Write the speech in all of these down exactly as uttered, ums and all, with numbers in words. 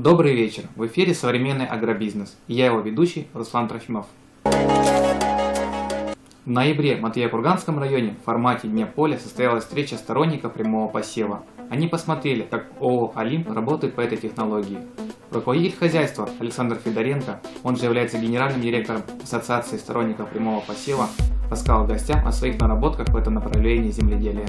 Добрый вечер, в эфире «Современный агробизнес» и я его ведущий Руслан Трофимов. В ноябре в Матвеево-Курганском районе в формате Дня поля состоялась встреча сторонников прямого посева. Они посмотрели, как ООО «Олимп» работает по этой технологии. Руководитель хозяйства Александр Федоренко, он же является генеральным директором Ассоциации сторонников прямого посева, рассказал гостям о своих наработках в этом направлении земледелия.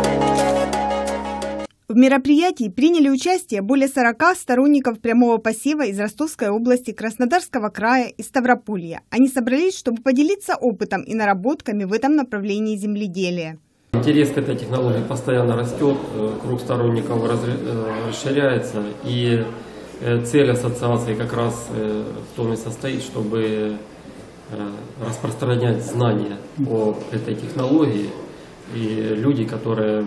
В мероприятии приняли участие более сорока сторонников прямого посева из Ростовской области, Краснодарского края и Ставрополья. Они собрались, чтобы поделиться опытом и наработками в этом направлении земледелия. Интерес к этой технологии постоянно растет, круг сторонников расширяется, и цель ассоциации как раз в том и состоит, чтобы распространять знания о этой технологии, и люди, которые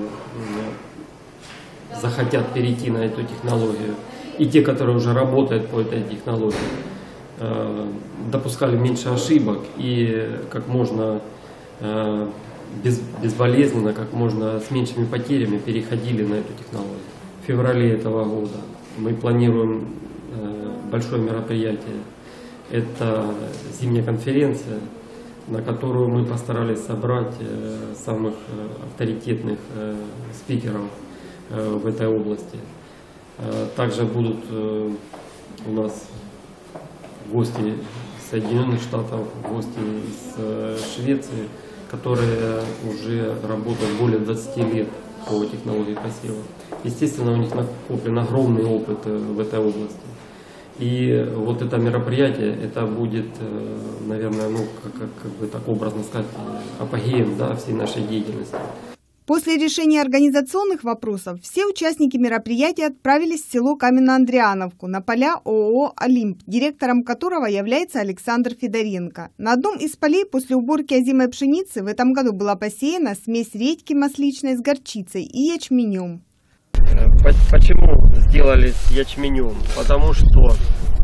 захотят перейти на эту технологию, и те, которые уже работают по этой технологии, допускали меньше ошибок и как можно без, безболезненно, как можно с меньшими потерями переходили на эту технологию. В феврале этого года мы планируем большое мероприятие. Это зимняя конференция, на которую мы постарались собрать самых авторитетных спикеров в этой области. Также будут у нас гости из Соединенных Штатов, гости из Швеции, которые уже работают более двадцати лет по технологии посева. Естественно, у них накоплен огромный опыт в этой области. И вот это мероприятие, это будет, наверное, ну, как, как, как бы так образно сказать, апогеем, да, всей нашей деятельности. После решения организационных вопросов все участники мероприятия отправились в село Каменно-Андриановку на поля ООО «Олимп», директором которого является Александр Федоренко. На одном из полей после уборки озимой пшеницы в этом году была посеяна смесь редьки масличной с горчицей и ячменем. Почему сделали с ячменем? Потому что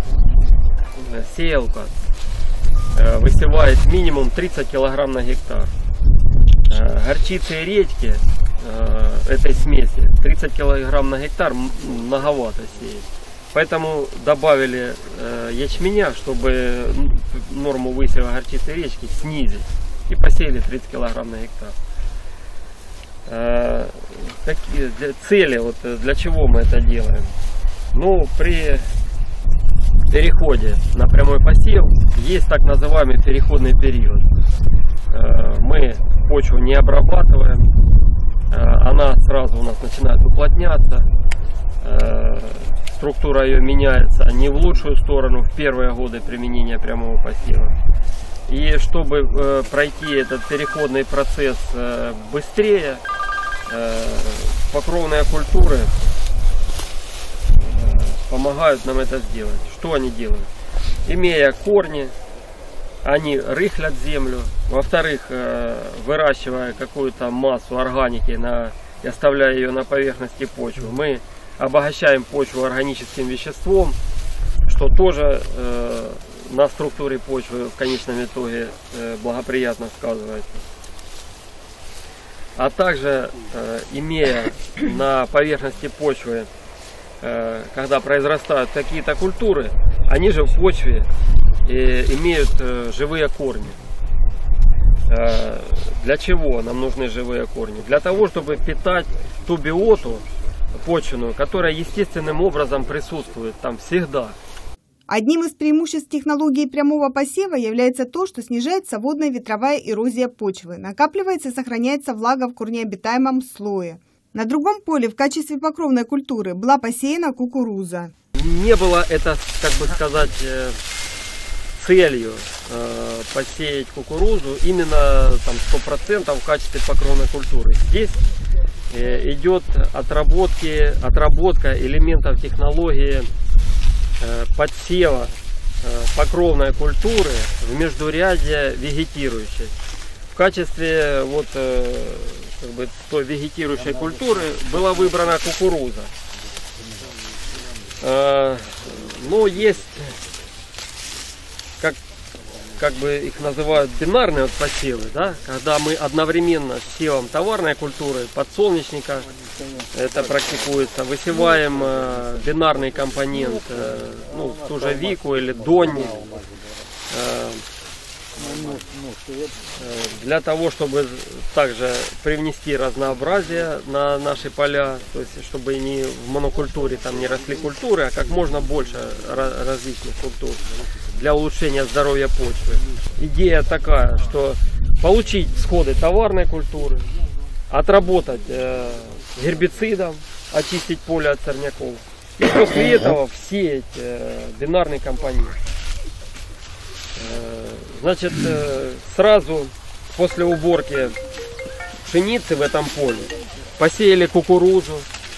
сеялка высевает минимум тридцать килограмм на гектар. Горчицы и редьки этой смеси тридцать килограмм на гектар многовато сеять. Поэтому добавили ячменя, чтобы норму высева горчицы и редьки снизить. И посеяли тридцать килограмм на гектар. Какие цели, вот для чего мы это делаем? Ну, при переходе на прямой посев есть так называемый переходный период. Мы почву не обрабатываем, она сразу у нас начинает уплотняться, структура ее меняется не в лучшую сторону в первые годы применения прямого посева. И чтобы пройти этот переходный процесс быстрее, покровные культуры помогают нам это сделать. Что они делают? Имея корни, они рыхлят землю, во-вторых, выращивая какую-то массу органики на, и оставляя ее на поверхности почвы, мы обогащаем почву органическим веществом, что тоже э, на структуре почвы в конечном итоге э, благоприятно сказывается. А также, э, имея на поверхности почвы, э, когда произрастают какие-то культуры, они же в почве э, имеют э, живые корни. Э, для чего нам нужны живые корни? Для того, чтобы питать ту биоту почвенную, которая естественным образом присутствует там всегда. Одним из преимуществ технологии прямого посева является то, что снижается водная ветровая эрозия почвы, накапливается и сохраняется влага в корнеобитаемом слое. На другом поле в качестве покровной культуры была посеяна кукуруза. Не было это, как бы сказать, целью посеять кукурузу именно там сто процентов в качестве покровной культуры. Здесь идет отработки, отработка элементов технологии подсева покровной культуры в междурядье вегетирующей. В качестве вот, как бы, той вегетирующей культуры была выбрана кукуруза. Но есть, как как бы их называют бинарные вот посевы, да, когда мы одновременно с севом товарной культуры, подсолнечника, это практикуется, высеваем э, бинарный компонент, э, ну, ту же вику или донни, э, для того, чтобы также привнести разнообразие на наши поля, то есть чтобы не в монокультуре там не росли культуры, а как можно больше различных культур для улучшения здоровья почвы. Идея такая, что получить всходы товарной культуры, отработать э, гербицидом, очистить поле от сорняков и после этого всеять э, бинарный компонент. Значит, сразу после уборки пшеницы в этом поле посеяли кукурузу,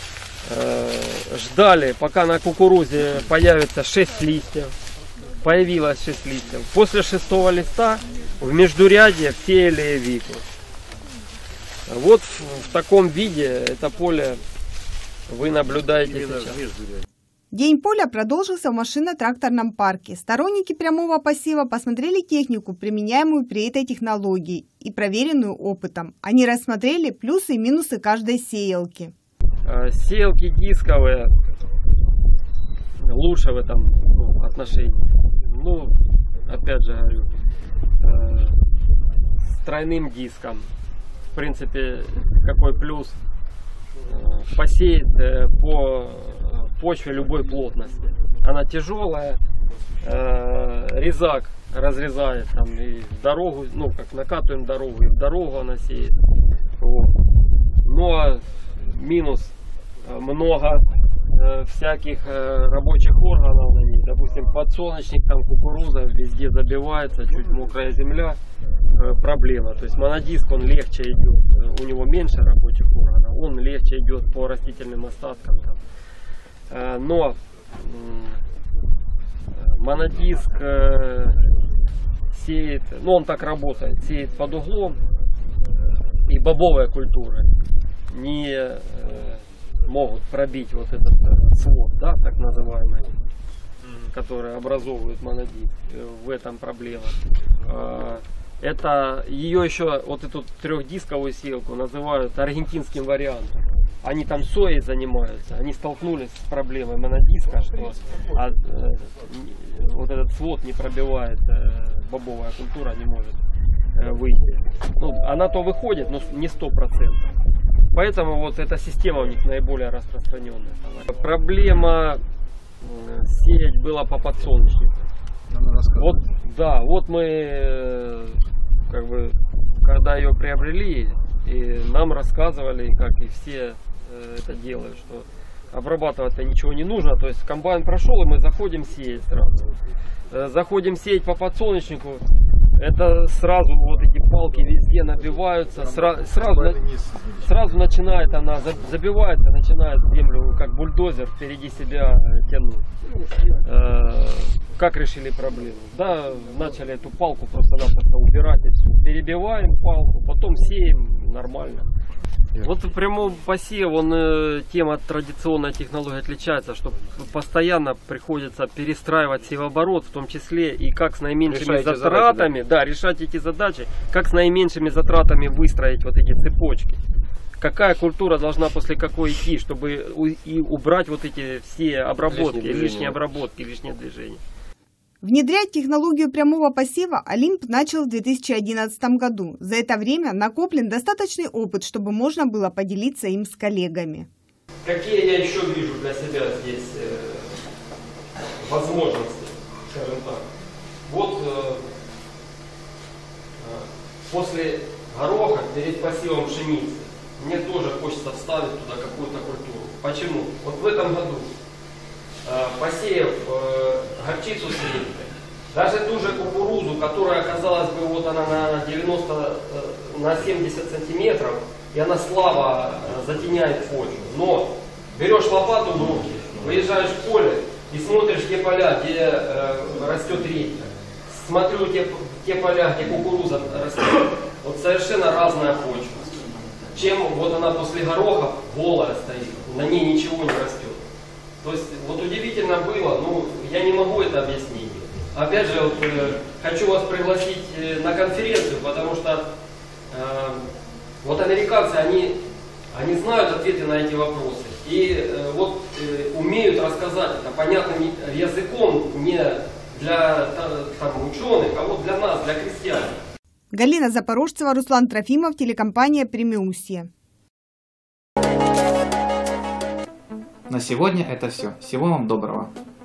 ждали, пока на кукурузе появится шесть листьев. Появилось шесть листьев. После шестого листа в междурядье всеяли вику. Вот в, в таком виде это поле вы наблюдаете сейчас. День поля продолжился в машино-тракторном парке. Сторонники прямого посева посмотрели технику, применяемую при этой технологии, и проверенную опытом. Они рассмотрели плюсы и минусы каждой сеялки. Сеялки дисковые лучше в этом ну, отношении. Ну, опять же говорю, с тройным диском. В принципе, какой плюс? Посеять по почве любой плотности. Она тяжелая, э, резак разрезает там и в дорогу, ну как накатываем дорогу, и в дорогу она сеет. Вот. Но минус много э, всяких э, рабочих органов на ней. Допустим, подсолнечник, там кукуруза, везде забивается, чуть мокрая земля, э, проблема. То есть монодиск, он легче идет, у него меньше рабочих органов, он легче идет по растительным остаткам. Там. Но монодиск сеет, ну он так работает, сеет под углом, и бобовые культуры не могут пробить вот этот свод, да, так называемый, который образовывает монодиск. В этом проблема. Это ее еще, вот эту трехдисковую сеялку называют аргентинским вариантом. Они там соей занимаются, они столкнулись с проблемой монодиска, что а, э, вот этот свод не пробивает, э, бобовая культура не может э, выйти. Ну, она то выходит, но не сто процентов. Поэтому вот эта система у них наиболее распространенная. Проблема э, сеять была по подсолнечнику. Вот, да, вот мы э, как бы, когда ее приобрели, и нам рассказывали, как и все э, это делают, что обрабатывать-то ничего не нужно. То есть комбайн прошел, и мы заходим сеять сразу. Э, заходим сеять по подсолнечнику, это сразу вот эти палки везде набиваются, сра сразу, на сразу начинает она, забивается, начинает землю как бульдозер впереди себя тянуть. Э, как решили проблему? Да, начали эту палку просто-напросто убирать и все. Перебиваем палку, потом сеем нормально. Вот в прямом посеве он, э, тем от традиционной технологии отличается, что постоянно приходится перестраивать севооборот, в том числе и как с наименьшими решаете затратами, задачи, да? Да, решать эти задачи, как с наименьшими затратами выстроить вот эти цепочки. Какая культура должна после какой идти, чтобы у, и убрать вот эти все обработки, лишние, лишние обработки, лишние движения. Внедрять технологию прямого посева Олимп начал в две тысячи одиннадцатом году. За это время накоплен достаточный опыт, чтобы можно было поделиться им с коллегами. Какие я еще вижу для себя здесь э, возможности, скажем так. Вот э, после гороха, перед посевом пшеницы, мне тоже хочется вставить туда какую-то культуру. Почему? Вот в этом году, посеяв э, горчицу с репкой, даже ту же кукурузу, которая, казалось бы, вот она на девяносто, на семьдесят сантиметров, и она слабо э, затеняет почву. Но берешь лопату в руки, выезжаешь в поле и смотришь те поля, где э, растет репка. Смотрю те, те поля, где кукуруза растет, вот совершенно разная почва. Чем вот она после гороха голая стоит, на ней ничего не растет. То есть вот удивительно было, ну я не могу это объяснить. опять же, вот, э, хочу вас пригласить э, на конференцию, потому что э, вот американцы, они, они знают ответы на эти вопросы. И э, вот э, умеют рассказать это понятным языком не для там, ученых, а вот для нас, для крестьян. Галина Запорожцева, Руслан Трофимов, телекомпания «Премиусия». На сегодня это все. Всего вам доброго.